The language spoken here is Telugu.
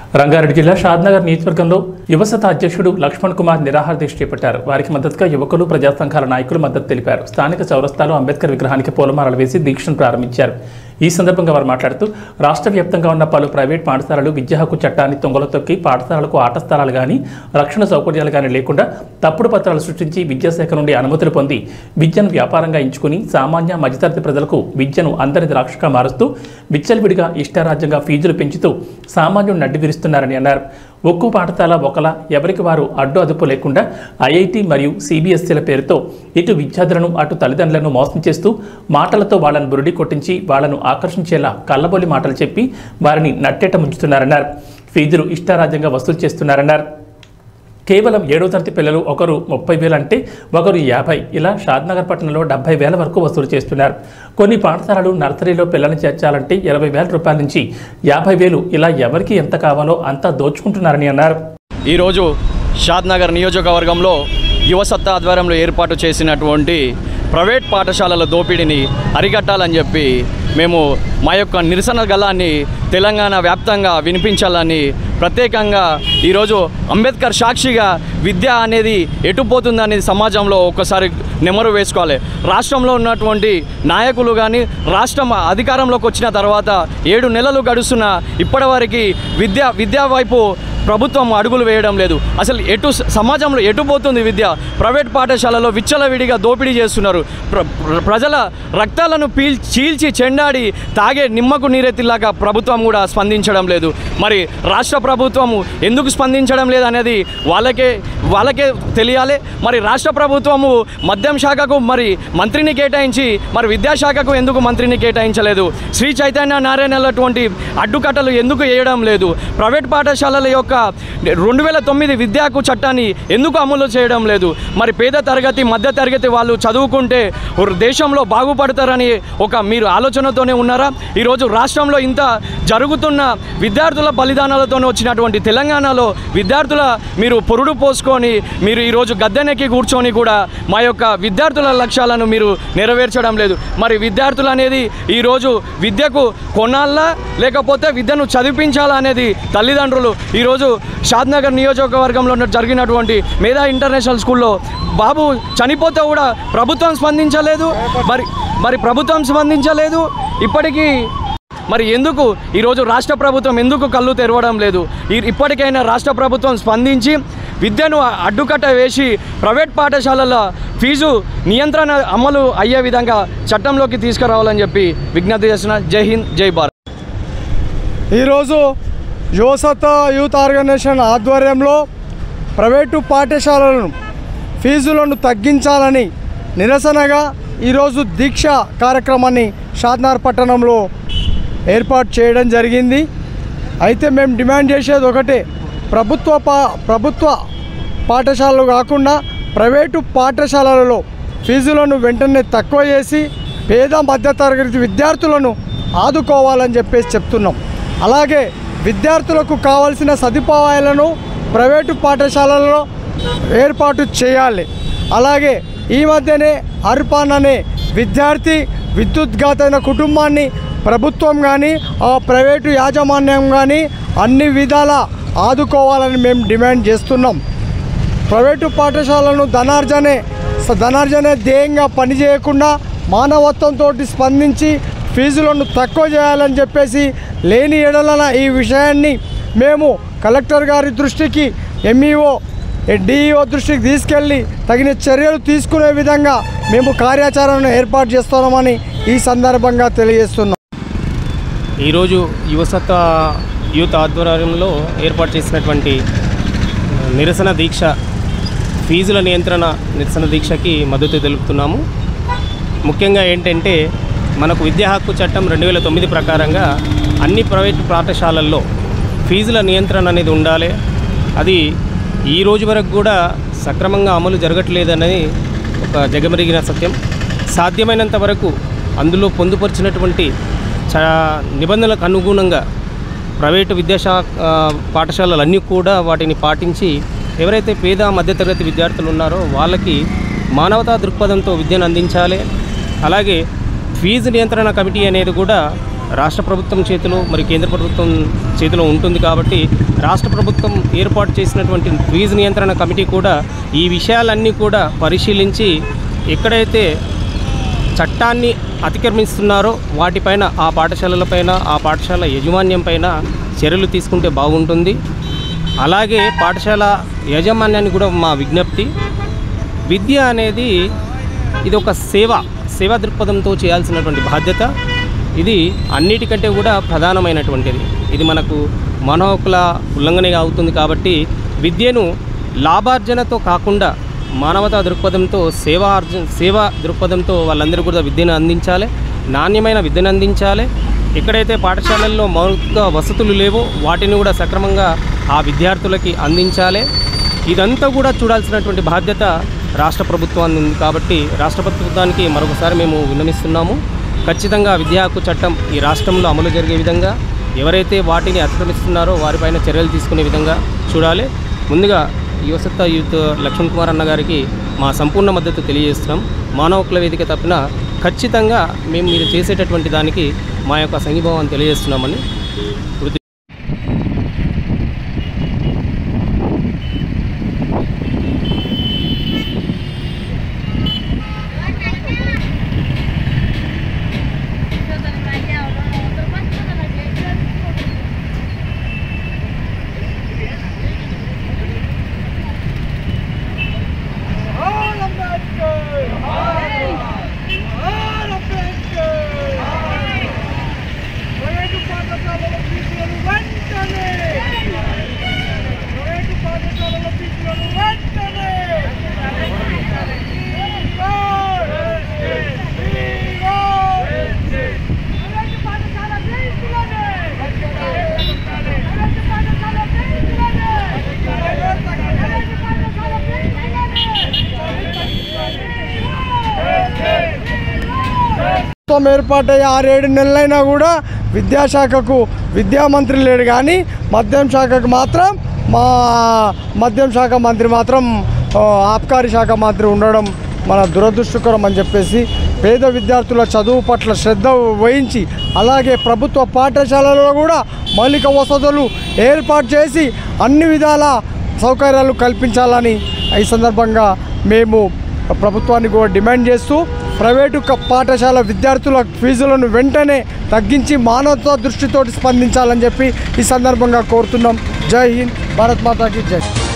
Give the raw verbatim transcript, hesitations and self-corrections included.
రంగారెడ్డి జిల్లా షాద్నగర్ నియోజకవర్గంలో యువసత అధ్యక్షుడు లక్ష్మణ్ కుమార్ నిరాహార దీక్ష చేపట్టారు. వారికి మద్దతుగా యువకులు, ప్రజా సంఘాల నాయకులు మద్దతు తెలిపారు. స్థానిక చౌరస్తాలో అంబేద్కర్ విగ్రహానికి పూలమాలలు వేసి దీక్షను ప్రారంభించారు. ఈ సందర్భంగా వారు మాట్లాడుతూ రాష్ట్ర వ్యాప్తంగా ఉన్న పలు ప్రైవేట్ పాఠశాలలు విద్యా హక్కు చట్టాన్ని తొంగలో తొక్కి పాఠశాలలకు ఆట స్థలాలు కానీ రక్షణ సౌకర్యాలు కానీ లేకుండా తప్పుడు పత్రాలు సృష్టించి విద్యాశాఖ నుండి అనుమతులు పొంది విద్యను వ్యాపారంగా ఎంచుకుని సామాన్య మధ్యతరగతి ప్రజలకు విద్యను అందరి ద్రాక్షగా మారుస్తూ విచ్చలవిడిగా ఇష్టారాజ్యంగా ఫీజులు పెంచుతూ సామాన్యుడు నడ్డి విరుస్తున్నారని అన్నారు. ఒక్కో పాఠశాల ఒకలా ఎవరికి వారు అడ్డు అదుపు లేకుండా ఐఐటి మరియు సిబిఎస్ఈల పేరుతో ఇటు విద్యార్థులను అటు తల్లిదండ్రులను మోసం చేస్తూ మాటలతో వాళ్ళను బురుడి కొట్టించి వాళ్లను ఆకర్షించేలా కళ్ళబొల్లి మాటలు చెప్పి వారిని నట్టేట ముంచుతున్నారన్నారు. ఫీజులు ఇష్టారాజ్యంగా వసూలు చేస్తున్నారన్నారు. కేవలం ఏడో తరగతి పిల్లలు ఒకరు ముప్పై వేలు అంటే ఒకరు యాభై, ఇలా షాద్నగర్ పట్టణంలో డెబ్బై వేల వరకు వసూలు చేస్తున్నారు. కొన్ని పాఠశాలలు నర్సరీలో పిల్లల్ని చేర్చాలంటే ఇరవై వేల రూపాయల నుంచి యాభై వేలు, ఇలా ఎవరికి ఎంత కావాలో అంతా దోచుకుంటున్నారని అన్నారు. ఈరోజు షాద్నగర్ నియోజకవర్గంలో యువసత్తా ఆధ్వర్యంలో ఏర్పాటు చేసినటువంటి ప్రైవేట్ పాఠశాలల దోపిడీని అరికట్టాలని చెప్పి మేము మా యొక్క నిరసన గళాన్ని తెలంగాణ వ్యాప్తంగా వినిపించాలని ప్రత్యేకంగా ఈరోజు అంబేద్కర్ సాక్షిగా విద్య అనేది ఎటుపోతుంది అనేది సమాజంలో ఒక్కసారి నెమరు వేసుకోవాలి. రాష్ట్రంలో ఉన్నటువంటి నాయకులు కానీ రాష్ట్రం అధికారంలోకి వచ్చిన తర్వాత ఏడు నెలలు గడుస్తున్న ఇప్పటివరకు విద్య విద్యా వైపు ప్రభుత్వం అడుగులు వేయడం లేదు. అసలు ఎటు సమాజంలో ఎటుపోతుంది విద్య? ప్రైవేట్ పాఠశాలలో విచ్చలవిడిగా దోపిడీ చేస్తున్నారు. ప్ర ప్రజల రక్తాలను పీల్ చీల్చి చెండాడి తాగే నిమ్మకు నీరెత్తిలాగా ప్రభుత్వం కూడా స్పందించడం లేదు. మరి రాష్ట్ర ప్రభుత్వము ఎందుకు స్పందించడం లేదు అనేది వాళ్ళకే వాళ్ళకే తెలియాలి. మరి రాష్ట్ర ప్రభుత్వము మద్యం శాఖకు మరి మంత్రిని కేటాయించి మరి విద్యాశాఖకు ఎందుకు మంత్రిని కేటాయించలేదు? శ్రీ చైతన్య నారాయణటువంటి అడ్డుకట్టలు ఎందుకు వేయడం లేదు? ప్రైవేట్ పాఠశాలల యొక్క రెండు వేల తొమ్మిది విద్యాకు చట్టాన్ని ఎందుకు అమలు చేయడం లేదు? మరి పేద తరగతి మధ్య తరగతి వాళ్ళు చదువుకుంటే దేశంలో బాగుపడతారని ఒక మీరు ఆలోచనతోనే ఉన్నారా? ఈరోజు రాష్ట్రంలో ఇంత జరుగుతున్న విద్యార్థుల బలిదానాలతోనే వచ్చినటువంటి తెలంగాణలో విద్యార్థుల మీరు పొరుడు పోసుకొని మీరు ఈరోజు గద్దెనెక్కి కూర్చొని కూడా మా యొక్క విద్యార్థుల లక్ష్యాలను మీరు నెరవేర్చడం లేదు. మరి విద్యార్థులు అనేది ఈరోజు విద్యకు కొనాలా లేకపోతే విద్యను చదివించాలా అనేది తల్లిదండ్రులు. ఈరోజు షాద్నగర్ నియోజకవర్గంలో జరిగినటువంటి మేధా ఇంటర్నేషనల్ స్కూల్లో బాబు చనిపోతే కూడా ప్రభుత్వం స్పందించలేదు. మరి మరి ప్రభుత్వం స్పందించలేదు ఇప్పటికీ. మరి ఎందుకు ఈరోజు రాష్ట్ర ప్రభుత్వం ఎందుకు కళ్ళు తెరవడం లేదు? ఇప్పటికైనా రాష్ట్ర ప్రభుత్వం స్పందించి విద్యను అడ్డుకట్ట వేసి ప్రైవేట్ పాఠశాలల ఫీజు నియంత్రణ అమలు అయ్యే విధంగా చట్టంలోకి తీసుకురావాలని చెప్పి విజ్ఞప్తి చేస్తున్నా. జై హింద్, జై భారత్. ఈరోజు యువసత్తా యూత్ ఆర్గనైజేషన్ ఆధ్వర్యంలో ప్రైవేటు పాఠశాలలను ఫీజులను తగ్గించాలని నిరసనగా ఈరోజు దీక్ష కార్యక్రమాన్ని షాద్నగర్ పట్టణంలో ఏర్పాటు చేయడం జరిగింది. అయితే మేము డిమాండ్ చేసేది ఒకటే, ప్రభుత్వ పా ప్రభుత్వ పాఠశాలలు కాకుండా ప్రైవేటు పాఠశాలలలో ఫీజులను వెంటనే తక్కువ చేసి పేద మధ్యతరగతి విద్యార్థులను ఆదుకోవాలని చెప్పేసి చెప్తున్నాం. అలాగే విద్యార్థులకు కావాల్సిన సదుపాయాలను ప్రైవేటు పాఠశాలలలో ఏర్పాటు చేయాలి. అలాగే ఈ మధ్యనే అర్పాన్ అనే విద్యార్థి విద్యుద్ఘాతైన కుటుంబాన్ని ప్రభుత్వం కానీ ఆ ప్రైవేటు యాజమాన్యం కానీ అన్ని విధాల ఆదుకోవాలని మేము డిమాండ్ చేస్తున్నాం. ప్రైవేటు పాఠశాలను ధనార్జనే ధనార్జనే ధ్యేయంగా పనిచేయకుండా మానవత్వంతో స్పందించి ఫీజులను తక్కువ చేయాలని చెప్పేసి లేని ఎడలన ఈ విషయాన్ని మేము కలెక్టర్ గారి దృష్టికి, ఎంఈఓ డిఈఓ దృష్టికి తీసుకెళ్ళి తగిన చర్యలు తీసుకునే విధంగా మేము కార్యాచరణను ఏర్పాటు చేస్తున్నామని ఈ సందర్భంగా తెలియజేస్తున్నాం. ఈరోజు యువసత్తా యూత్ ఆధ్వర్యంలో ఏర్పాటు చేసినటువంటి నిరసన దీక్ష ఫీజుల నియంత్రణ నిరసన దీక్షకి మద్దతు తెలుపుతున్నాము. ముఖ్యంగా ఏంటంటే మనకు విద్యా హక్కు చట్టం రెండు వేల తొమ్మిది ప్రకారంగా అన్ని ప్రైవేట్ పాఠశాలల్లో ఫీజుల నియంత్రణ అనేది ఉండాలి. అది ఈ రోజు వరకు కూడా సక్రమంగా అమలు జరగట్లేదనేది ఒక జగమెరిగిన సత్యం. సాధ్యమైనంత వరకు అందులో పొందుపరిచినటువంటి చ నిబంధనలకు అనుగుణంగా ప్రైవేటు విద్యాశా పాఠశాలలన్నీ కూడా వాటిని పాటించి ఎవరైతే పేద మధ్యతరగతి విద్యార్థులు ఉన్నారో వాళ్ళకి మానవతా దృక్పథంతో విద్యను అందించాలి. అలాగే ఫీజు నియంత్రణ కమిటీ అనేది కూడా రాష్ట్ర ప్రభుత్వం చేతిలో మరి కేంద్ర ప్రభుత్వం చేతిలో ఉంటుంది కాబట్టి రాష్ట్ర ప్రభుత్వం ఏర్పాటు చేసినటువంటి ఫీజు నియంత్రణ కమిటీ కూడా ఈ విషయాలన్నీ కూడా పరిశీలించి ఎక్కడైతే చట్టాన్ని అతిక్రమిస్తున్నారో వాటిపైన ఆ పాఠశాలలపైన ఆ పాఠశాల యాజమాన్యం పైన చర్యలు తీసుకుంటే బాగుంటుంది. అలాగే పాఠశాల యాజమాన్యాన్ని కూడా మా విజ్ఞప్తి, విద్య అనేది ఇది ఒక సేవ సేవా దృక్పథంతో చేయాల్సినటువంటి బాధ్యత. ఇది అన్నిటికంటే కూడా ప్రధానమైనటువంటిది. ఇది మనకు మానవ హక్కుల ఉల్లంఘనగా అవుతుంది కాబట్టి విద్యను లాభార్జనతో కాకుండా మానవతా దృక్పథంతో సేవా అర్జన సేవా దృక్పథంతో వాళ్ళందరూ కూడా విద్యను అందించాలి, నాణ్యమైన విద్యను అందించాలి. ఎక్కడైతే పాఠశాలల్లో మౌలిక వసతులు లేవో వాటిని కూడా సక్రమంగా ఆ విద్యార్థులకి అందించాలి. ఇదంతా కూడా చూడాల్సినటువంటి బాధ్యత రాష్ట్ర ప్రభుత్వాన్ని ఉంది కాబట్టి రాష్ట్ర ప్రభుత్వానికి మరొకసారి మేము విన్నవిస్తున్నాము. ఖచ్చితంగా విద్యా హక్కు చట్టం ఈ రాష్ట్రంలో అమలు జరిగే విధంగా, ఎవరైతే వాటిని అతిక్రమిస్తున్నారో వారిపైన చర్యలు తీసుకునే విధంగా చూడాలి. ముందుగా యువసత్తా యూత్ లక్ష్మణ్ కుమార్ అన్న గారికి మా సంపూర్ణ మద్దతు తెలియజేస్తున్నాం. మానవ హక్కుల వేదిక తరపున ఖచ్చితంగా మేము మీరు చేసేటటువంటి దానికి మా యొక్క సంఘీభావాన్ని తెలియజేస్తున్నామని ఏర్పాటయ్యి ఆరేడు నెలలైనా కూడా విద్యాశాఖకు విద్యామంత్రి లేడు, కానీ మద్యం శాఖకు మాత్రం మా మద్యం శాఖ మంత్రి మాత్రం ఆబ్కారీ శాఖ మంత్రి ఉండడం మన దురదృష్టకరం అని చెప్పేసి పేద విద్యార్థుల చదువు పట్ల శ్రద్ధ వహించి అలాగే ప్రభుత్వ పాఠశాలలో కూడా మౌలిక వసతులు ఏర్పాటు చేసి అన్ని విధాల సౌకర్యాలు కల్పించాలని ఈ సందర్భంగా మేము ప్రభుత్వాన్ని కూడా డిమాండ్ చేస్తూ ప్రైవేటు పాఠశాల విద్యార్థుల ఫీజులను వెంటనే తగ్గించి మానవతా దృష్టితోటి స్పందించాలని చెప్పి ఈ సందర్భంగా కోరుతున్నాం. జై హింద్, భారత్ మాతాకి జై.